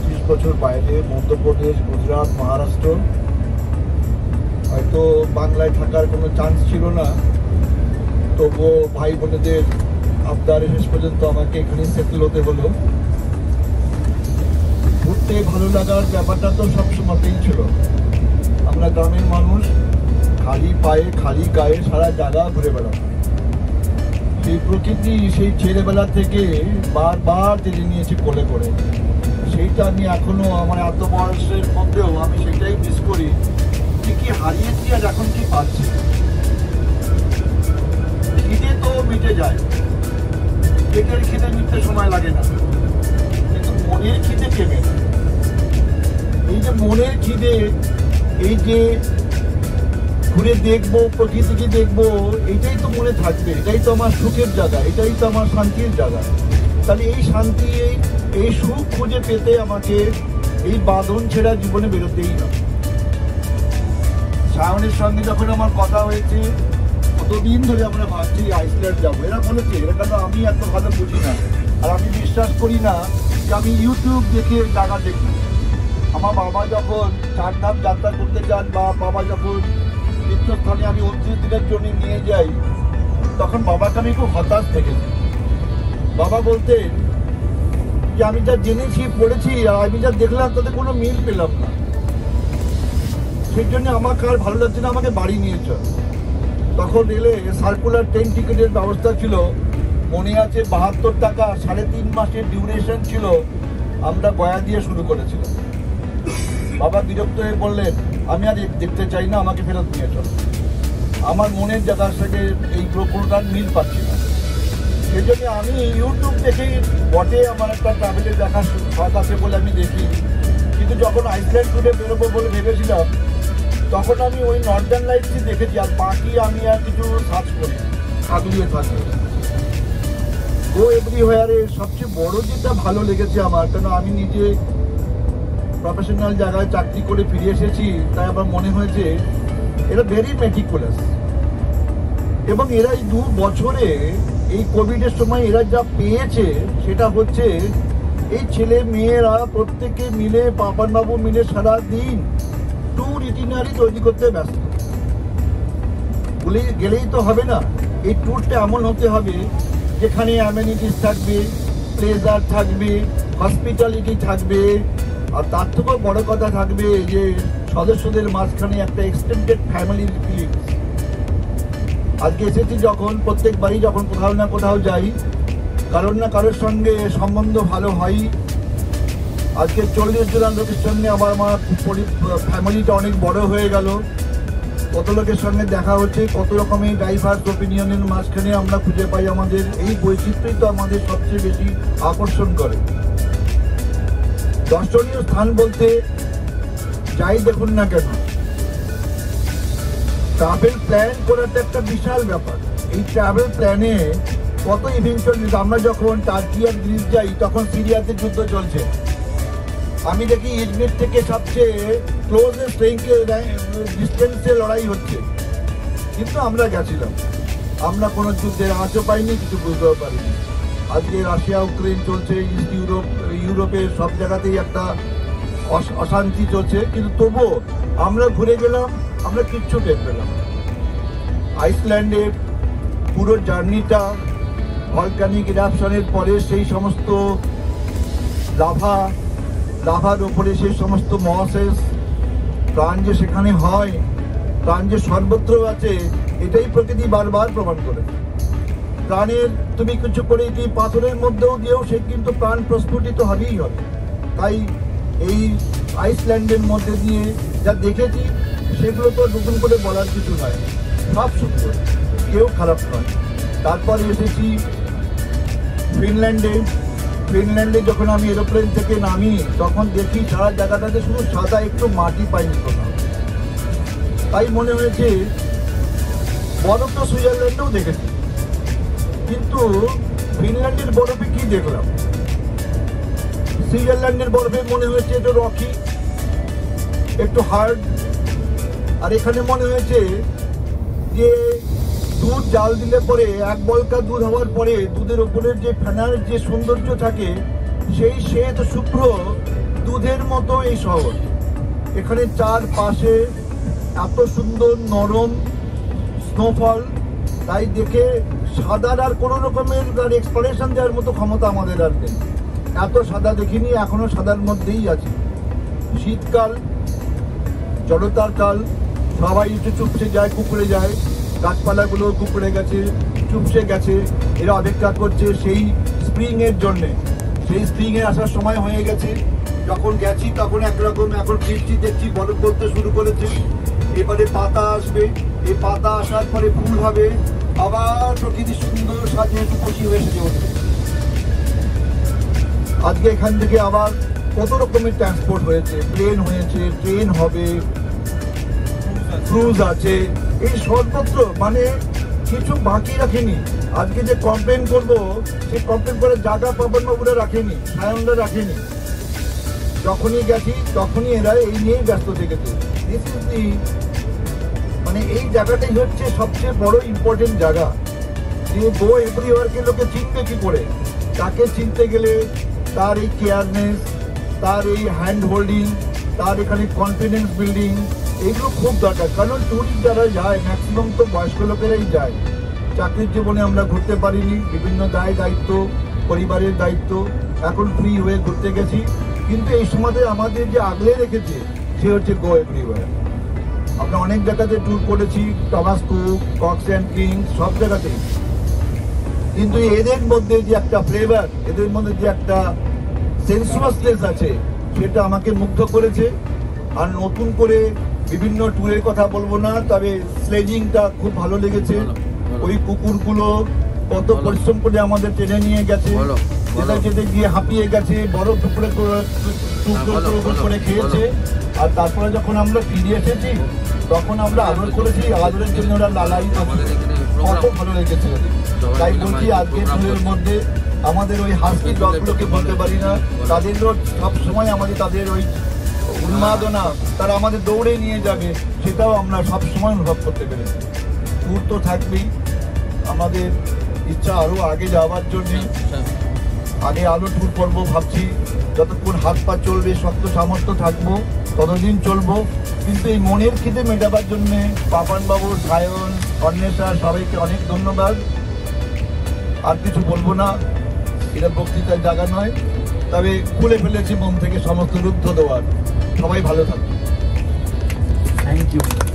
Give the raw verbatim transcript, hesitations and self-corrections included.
পঁচিশ বছর বাইরে, মধ্যপ্রদেশ, গুজরাট, মহারাষ্ট্র। হয়তো বাংলায় থাকার কোনো চান্স ছিল না, তবুও ভাই বোনেদের আবদারে শেষ পর্যন্ত আমাকে এখানে সেটেল হতে হলো। ঘুরতে ভালো লাগার ব্যাপারটা তো সবসময়তেই ছিল। আমরা গ্রামের মানুষ, খালি পায়ে খালি গায়ে সারা জায়গা ঘুরে বেড়াবো। সেই প্রকৃতি সেই ছেলেবেলা থেকে বারবার টেনে নিয়েছি কোলে করে। সেইটা আমি এখনো আমার এত বয়সের মধ্যেও আমি সেটাই মিস করি। কি কি হারিয়েছি আর এখন কি পাচ্ছি। খিদে তো মিটে যায়, পেটের খিদে মিটতে সময় লাগে না, কিন্তু মনের খিদে কেমে না। এই যে মনের খিদে, এই যে ঘুরে দেখবো, প্রকৃতিকে দেখবো, এটাই তো মনে থাকবে। এটাই তো আমার সুখের জায়গা, এটাই তো আমার শান্তির জায়গা। তাহলে এই শান্তি, এই সুখ খুঁজে পেতে আমাকে এই বাঁধন ছেড়া জীবনে বেরোতেই না। সায়নের সঙ্গে যখন আমার কথা হয়েছে, কতদিন ধরে আমরা ভাবছি আইসল্যান্ড যাবো। এরা বলেছে, এরা কেন আমি এত ভালো বুঝি না, আর আমি বিশ্বাস করি না যে আমি ইউটিউব দেখে জায়গা দেখি। আমার বাবা যখন চারধাম যাত্রা করতে যান, বা বাবা যখন তীর্থস্থানে আমি উনত্রিশ দিনের জন্য নিয়ে যাই, তখন বাবাকে আমি খুব হতাশ দেখেছি। বাবা বলতেন যে আমি যা জেনেছি, পড়েছি, আর আমি যা দেখলাম তাতে কোনো মিল পেলাম না। সেই জন্য আমাকে আর ভালো লাগছে না, আমাকে বাড়ি নিয়ে চল। তখন রেলে সার্কুলার ট্রেন টিকিটের ব্যবস্থা ছিল, মনে আছে, বাহাত্তর টাকা, সাড়ে তিন মাসের ডিউরেশন ছিল। আমরা গয়া দিয়ে শুরু করেছিলাম। বাবা বিরক্ত হয়ে বললেন, আমি আর দেখতে চাই না, আমাকে ফেরত নিয়ে চল। আমার মনের জায়গার সাথে এই কোনোটার মিল পাচ্ছি না। সেই জন্য আমি ইউটিউব দেখেই বটে আমার একটা ট্রাভেলের দেখার শখ আছে বলে আমি দেখি, কিন্তু যখন আইসল্যান্ড ট্যুরে বেরোবো বলে ভেবেছিলাম, তখন আমি ওই নর্দার্ন লাইটসই দেখেছি, আর বাকি আমি আর কিছু সার্চ করি আগলিয়ে থাকবে। গো এভরিহোয়ারে সবচেয়ে বড় যেটা ভালো লেগেছে আমার, কেন আমি নিজে প্রফেশনাল জায়গায় চাকরি করে ফিরে এসেছি, তাই আমার মনে হয়েছে এরা ভেরি মেটিকুলাস। এবং এরা এই দু বছরে, এই কোভিডের সময় এরা যা পেয়েছে সেটা হচ্ছে, এই ছেলে মেয়েরা প্রত্যেকে মিলে, পাপান বাবু মিলে সারা দিন ট্যুর ইটিনারি তৈরি করতে ব্যস্ত। বলে গেলেই তো হবে না, এই ট্যুরটা এমন হতে হবে যেখানে অ্যামেনিটিস থাকবে, প্লেজার থাকবে, হসপিটালিটি থাকবে, আর তার থেকেও বড় কথা থাকবে যে সদস্যদের মাঝখানে একটা এক্সটেন্ডেড ফ্যামিলির ফিলিং। আজকে এসেছি যখন, প্রত্যেকবারই যখন কোথাও না কোথাও যাই, কারোর না কারোর সঙ্গে সম্বন্ধ ভালো হয়। আজকে চল্লিশ জন লোকের সঙ্গে আবার আমার ফ্যামিলিটা অনেক বড় হয়ে গেল। কত লোকের সঙ্গে দেখা হচ্ছে, কত রকমের ডাইভার্স ওপিনিয়নের মাঝখানে আমরা খুঁজে পাই আমাদের এই বৈচিত্র্যই তো আমাদের সবচেয়ে বেশি আকর্ষণ করে। দর্শনীয় স্থান বলতে যাই দেখুন না কেন, ট্রাভেল প্ল্যান করাটা একটা বিশাল ব্যাপার। এই ট্রাভেল প্ল্যানে কত ইভেন্চুয়ালি, আমরা যখন টার্কি আর গ্রিস যাই, তখন সিরিয়াতে যুদ্ধ চলছে। আমি দেখি ইজমির থেকে সবচেয়ে ক্লোজেস্ট ডিস্টেন্সে লড়াই হচ্ছে, কিন্তু আমরা গেছিলাম, আমরা কোনো যুদ্ধের আঁচও পাইনি, কিছু বুঝতেও পারিনি। আজকে রাশিয়া ইউক্রেন চলছে, ইস্ট ইউরোপ, ইউরোপের সব জায়গাতেই একটা অশান্তি চলছে, কিন্তু তবুও আমরা ঘুরে গেলাম, আমরা কিচ্ছু টের পেলাম। আইসল্যান্ডের পুরো জার্নিটা, ভলকানিক ইরাপশনের পরে সেই সমস্ত লাভা, লাভার ওপরে সেই সমস্ত মহাশেষ, প্রাণ যে সেখানে হয়, প্রাণ যে সর্বত্র আছে, এটাই প্রকৃতি বারবার প্রমাণ করে। প্রাণের তুমি কিছু করে এই পাথরের মধ্যেও দিয়েও সে কিন্তু প্রাণ প্রস্ফুটিত হবেই হবে। তাই এই আইসল্যান্ডের মধ্যে দিয়ে যা দেখেছি, সেগুলো তো নতুন করে বলার কিছু নয়, সব সুন্দর, কেউ খারাপ নয়। তারপরে এসেছি ফিনল্যান্ডে। ফিনল্যান্ডে যখন আমি এরোপ্লেন থেকে নামি, তখন দেখি সারা জায়গাটাতে শুধু সাদা, একটু মাটি পাইনি কোথাও। তাই মনে হয়েছে বরফ তো সুইজারল্যান্ডেও দেখেছি, কিন্তু ফিনল্যান্ডের বরফে কি দেখলাম? সুইজারল্যান্ডের বরফে মনে হয়েছে একটু রকি, একটু হার্ড, আর এখানে মনে হয়েছে যে দুধ জাল দিলে পরে, এক বলকা দুধ হওয়ার পরে দুধের ওপরের যে ফেনার যে সৌন্দর্য থাকে, সেই শ্বেত শুভ্র দুধের মতো এই শহর। এখানে চারপাশে এত সুন্দর নরম স্নোফল, তাই দেখে সাদার আর কোনো রকমের তার এক্সপ্রেশন দেওয়ার মতো ক্ষমতা আমাদের আর নেই। এত সাদা দেখিনি, এখনো সাদার মধ্যেই আছে। শীতকাল, জড়তার কাল, সবাই একটু চুপসে যায়, কুকুরে যায়, গাছপালাগুলো কুকুরে গেছে, চুপসে গেছে। এরা অপেক্ষা করছে সেই স্প্রিং এর জন্যে। সেই স্প্রিং এ আসার সময় হয়ে গেছে। যখন গেছি তখন একরকম, এখন বৃষ্টি দেখছি বরফ পড়তে শুরু করেছে। এবারে পাতা আসবে, এই পাতা আসার পরে ফুল হবে, আবার প্রকৃতি সুন্দর সাজিয়ে খুশি হয়ে সেজে উঠবে। আজকে এখান থেকে আবার কত রকমের ট্রান্সপোর্ট হয়েছে, প্লেন হয়েছে, ট্রেন হবে, ক্রুজ আছে, এই সর্বত্র মানে কিছু বাকি রাখেনি। আজকে যে কমপ্লেন করবো, সেই কমপ্লেন করে জায়গা পাবন বাবুরা রাখেনি, সায়নরা রাখেনি। যখনই গেছি তখনই এরা এই নিয়েই ব্যস্ত থেকেছে। দিস ইজ দি মানে এই জায়গাটাই হচ্ছে সবচেয়ে বড় ইম্পর্টেন্ট জায়গা। যে গো এভরিওয়ারকে লোকে চিনতে কি করে, তাকে চিনতে গেলে তার এই কেয়ারনেস, তার এই হ্যান্ড হোল্ডিং, তার এখানে কনফিডেন্স বিল্ডিং, এগুলো খুব দরকার। কারণ টুরিস্ট যারা যায় ম্যাক্সিমাম তো বয়স্ক লোকেরাই যায়। চাকরির জীবনে আমরা ঘুরতে পারিনি, বিভিন্ন দায় দায়িত্ব, পরিবারের দায়িত্ব, এখন ফ্রি হয়ে ঘুরতে গেছি। কিন্তু এই সময়তে আমাদের যে আগলে রেখেছে সে হচ্ছে গো এভরিওয়্যার। আমরা অনেক জায়গাতে ট্যুর করেছি, Thomas Cook, Cox and Kings, সব জায়গাতেই। কিন্তু এদের মধ্যে যে একটা ফ্লেভার, এদের মধ্যে যে একটা সেন্সুয়াসনেস আছে, সেটা আমাকে মুগ্ধ করেছে। আর নতুন করে বিভিন্ন ট্যুরের কথা বলবো না, তবে স্লেজিংটা খুব ভালো লেগেছে। ওই কুকুরগুলো কত পরিশ্রম করে আমাদের টেনে নিয়ে গেছে, যেটা যেতে গিয়ে হাঁপিয়ে গেছে, বড় টুকরে টুকরো করে খেয়েছে। আর তারপরে যখন আমরা ফিরে এসেছি তখন আমরা আদর করেছি, আদরের জন্য ওরা লালাই কত ভালো লেগেছে। তাই বলছি আজকে ট্যুরের মধ্যে আমাদের ওই হাসি ডগগুলোকে বলতে পারি না, তাদেরও সব সময় আমাদের তাদের ওই উন্মাদনা, তারা আমাদের দৌড়ে নিয়ে যাবে, সেটাও আমরা সব সময় অনুভব করতে পেরেছি। ট্যুর তো থাকবেই, আমাদের ইচ্ছা আরও আগে যাওয়ার জন্যে। আগে আরও ট্যুর করবো ভাবছি, যতক্ষণ হাত পা চলবে, শক্ত সামর্থ্য থাকবো, ততদিন চলবো। কিন্তু এই মনের খিদে মেটাবার জন্যে পাপানবাবু, সায়ন, অন্বেষা সবাইকে অনেক ধন্যবাদ। আর কিছু বলবো না, এটা বক্তৃতার জায়গা নয়, তবে খুলে ফেলেছি মন থেকে সমস্ত রুদ্ধ দেওয়ার। সবাই ভালো থাকবে। Thank you.